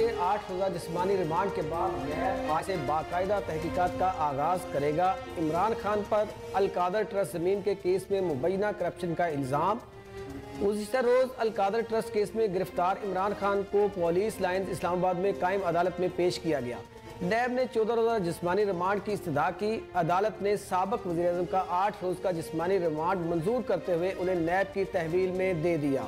के 8 रोज़ा जिस्मानी रिमांड के बाद नैब आज से बाकायदा तहकीकात का आगाज करेगा। इमरान खान पर अल-कादर ट्रस्ट ज़मीन के केस में मुबैना करप्शन का इल्ज़ाम। गुज़िश्ता रोज़ अल-कादर ट्रस्ट केस में गिरफ्तार इमरान खान को पुलिस लाइन्स इस्लामाबाद में कायम अदालत में पेश किया गया। नैब ने 14 रोज़ा जिस्मानी रिमांड की इस्तदा की। अदालत ने साबिक़ वज़ीर-ए-आज़म का 8 रोज़ का जिस्मानी रिमांड मंजूर करते हुए उन्हें नैब की तहवील में दे दिया।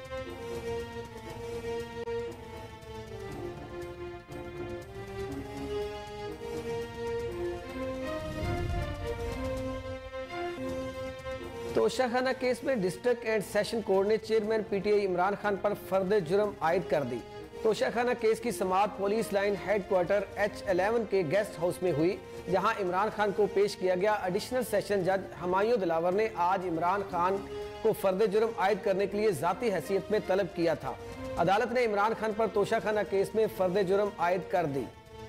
तोशाखाना केस में डिस्ट्रिक्ट एंड सेशन कोर्ट ने चेयरमैन पीटीआई इमरान खान पर फर्द जुर्म आयद कर दी। तोशाखाना केस की समाअत पुलिस लाइन हेडक्वार्टर H11 के गेस्ट हाउस में हुई, जहां इमरान खान को पेश किया गया। एडिशनल सेशन जज हमायूं दिलावर ने आज इमरान खान को फर्द जुर्म आयद करने के लिए जाती हैसियत में तलब किया था। अदालत ने इमरान खान पर तोशाखाना केस में फर्द जुर्म आयद कर दी।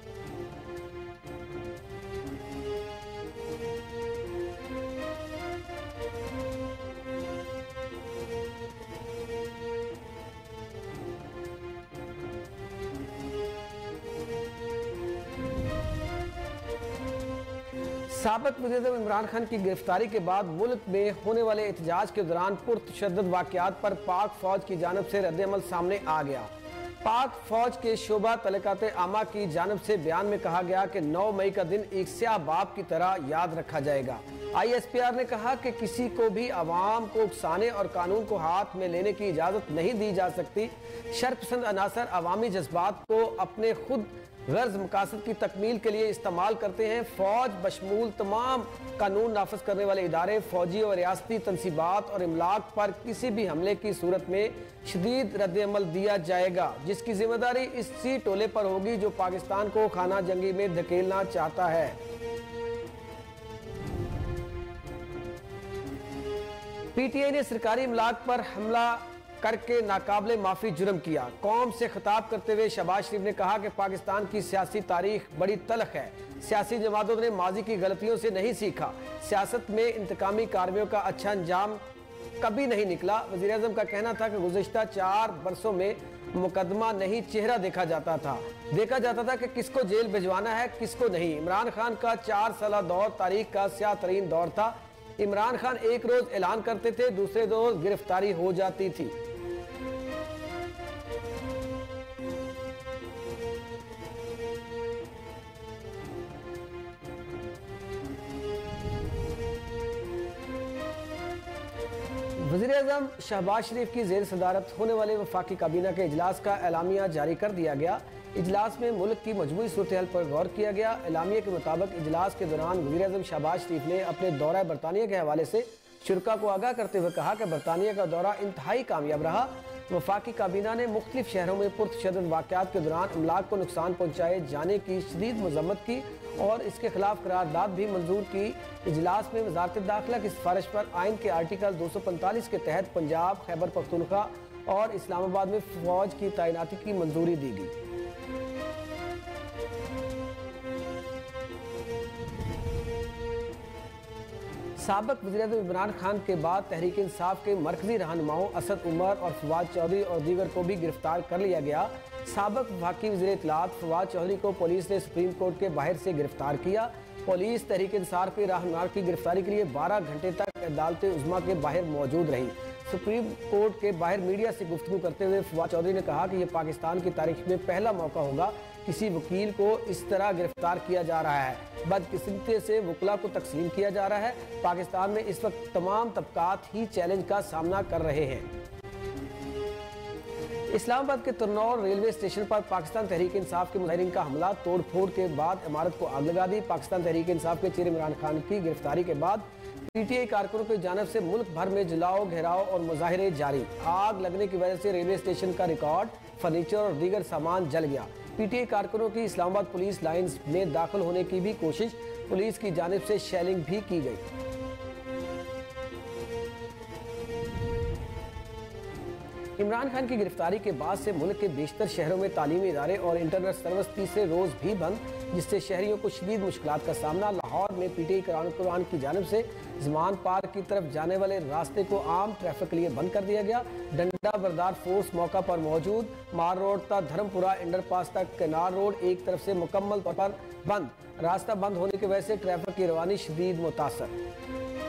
साबिक़ वज़ीर इमरान खान की गिरफ्तारी के बाद मुल्क में होने वाले एहतजाज के दौरान पुरतशद्दुद वाक़यात पर पाक फौज की जानब से रद्द-ए-अमल सामने आ गया। पाक फौज के शोबा तलकात आमा की जानब से बयान में कहा गया कि 9 मई का दिन एक स्याह बाप की तरह याद रखा जाएगा। ISPR ने कहा कि किसी को भी अवाम को उकसाने और कानून को हाथ में लेने की इजाज़त नहीं दी जा सकती। शरपसंद अनासर अवामी जज्बात को अपने खुद गर्ज मकासद की तकमील के लिए इस्तेमाल करते हैं। फौज बशमूल तमाम कानून नाफज करने वाले इदारे, फौजी और रियासती तनसीबात और इमलाक पर किसी भी हमले की सूरत में शदीद रद्द-ए-अमल दिया जाएगा, जिसकी जिम्मेदारी इसी टोले पर होगी जो पाकिस्तान को खाना जंगी में धकेलना चाहता है। PTI ने सरकारी इमलाक पर हमला करके नाकाबिले माफी जुर्म किया। कौम से खिताब करते हुए शहबाज शरीफ ने कहा कि पाकिस्तान की सियासी तारीख बड़ी तल्ख है। सियासी जमातों ने माजी की गलतियों से नहीं सीखा। सियासत में इंतकामी कार्रवाइयों का अच्छा अंजाम कभी नहीं निकला। वज़ीर-ए-आज़म का कहना था कि गुज़िश्ता 4 बरसों में मुकदमा नहीं चेहरा देखा जाता था कि किसको जेल भिजवाना है किसको नहीं। इमरान खान का 4 साल दौर तारीख का स्याह तरीन दौर था। इमरान खान एक रोज ऐलान करते थे, दूसरे रोज गिरफ्तारी हो जाती थी। वज़ीर-ए-आज़म शहबाज शरीफ की ज़ेर सदारत होने वाले वफाकी काबीना के इजलास का एलामिया जारी कर दिया गया। इजलास में मुल्क की मजमूई सूरत-ए-हाल पर गौर किया गया। एलामिया के मुताबिक इजलास के दौरान वज़ीर-ए-आज़म शहबाज शरीफ ने अपने दौरा बरतानिया के हवाले से शुरा को आगाह करते हुए कहा कि बरतानिया का दौरा इंतहाई कामयाब रहा। वफाकी काबीना ने मुख्तलिफ शहरों में पुरतशद्दुद वाक़यात के दौरान अमलाक को नुकसान पहुँचाए जाने की शदीद मज़म्मत की और इसके खिलाफ करारदाद भी मंजूर की। इजलास में वज़ारत दाखिला की सिफारिश पर आइन के आर्टिकल 245 के तहत पंजाब, खैबर पख्तूनख्वा और इस्लामाबाद में फौज की तैनाती की मंजूरी दी गई। साबिक़ वज़ीर-ए-आज़म इमरान खान के बाद तहरीक इंसाफ के मरकजी रहनुमाओं असद उमर और फवाद चौधरी और दीगर को भी गिरफ्तार कर लिया गया। साबिक़ वफाकी वज़ीर इत्तलात फवाद चौधरी को पुलिस ने सुप्रीम कोर्ट के बाहर से गिरफ्तार किया। पुलिस तहरीक इंसाफ के रहनुमा की गिरफ्तारी के लिए 12 घंटे तक अदालत-ए-उज़्मा के बाहर मौजूद रही। सुप्रीम कोर्ट के बाहर मीडिया से गुफ्तगू करते हुए फवाद चौधरी ने कहा कि यह पाकिस्तान की तारीख में पहला मौका होगा किसी वकील को इस तरह गिरफ्तार किया जा रहा है। बदकिस्मती से वकला को तकसीम किया जा रहा है। पाकिस्तान में इस वक्त तमाम तबकात ही चैलेंज का सामना कर रहे हैं। इस्लामाबाद के तुरनौर रेलवे स्टेशन पर पाकिस्तान तहरीक इंसाफ के मुजाहिरीन का हमला, तोड़ फोड़ के बाद इमारत को आग लगा दी। पाकिस्तान तहरीक इंसाफ के चेहरे इमरान खान की गिरफ्तारी के बाद PTI कारकुनों की जानिब से मुल्क भर में जलाओ, घेराव और मुजाहिरे जारी। आग लगने की वजह से रेलवे स्टेशन का रिकॉर्ड, फर्नीचर और दीगर सामान जल गया। PTI कारकुनों की इस्लामाबाद पुलिस लाइन्स में दाखिल होने की भी कोशिश, पुलिस की जानिब से शेलिंग भी की गई। इमरान खान की गिरफ्तारी के बाद से मुल्क के बेशतर शहरों में तालीमी इदारे और इंटरनेट सर्विस तीसरे रोज भी बंद, जिससे शहरियों को शदीद मुश्किलात का सामना। लाहौर में PTI कारकुनान की जानिब से जमान पार्क की तरफ जाने वाले रास्ते को आम ट्रैफिक के लिए बंद कर दिया गया। डंडा बरदार फोर्स मौका पर मौजूद। मार रोड तक धर्मपुरा अंडरपास तक केनार रोड एक तरफ से मुकम्मल तौर पर बंद। रास्ता बंद होने की वजह से ट्रैफिक की रवानी शदीद मुतासर।